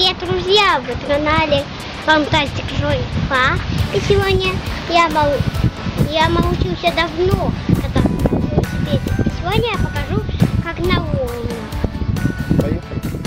Привет, друзья! Вы на канале Фантастик Жорик. И сегодня я научился давно кататься на велосипеде. И сегодня я покажу, как на волнах. Поехали.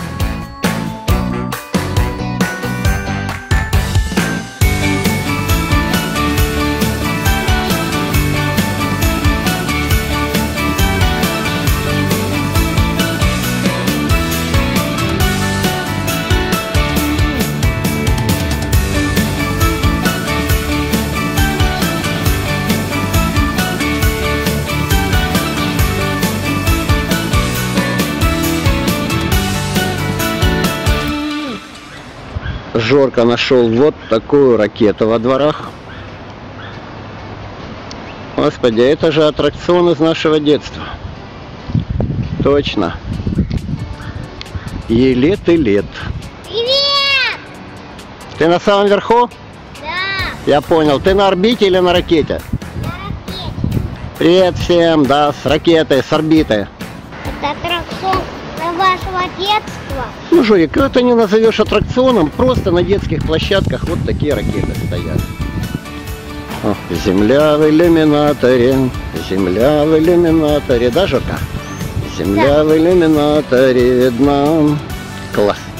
Жорка нашел вот такую ракету во дворах. Господи, это же аттракцион из нашего детства. Точно. Ей лет и лет. Привет! Ты на самом верху? Да, Я понял. Ты на орбите или на ракете? на ракете. Привет всем, да, с ракеты, с орбиты. Это аттракцион вашего детства. Ну, Жорик, это не назовешь аттракционом, просто на детских площадках вот такие ракеты стоят. О, земля в иллюминаторе, земля в иллюминаторе, да, Жорка? Земля в иллюминаторе видна. Класс.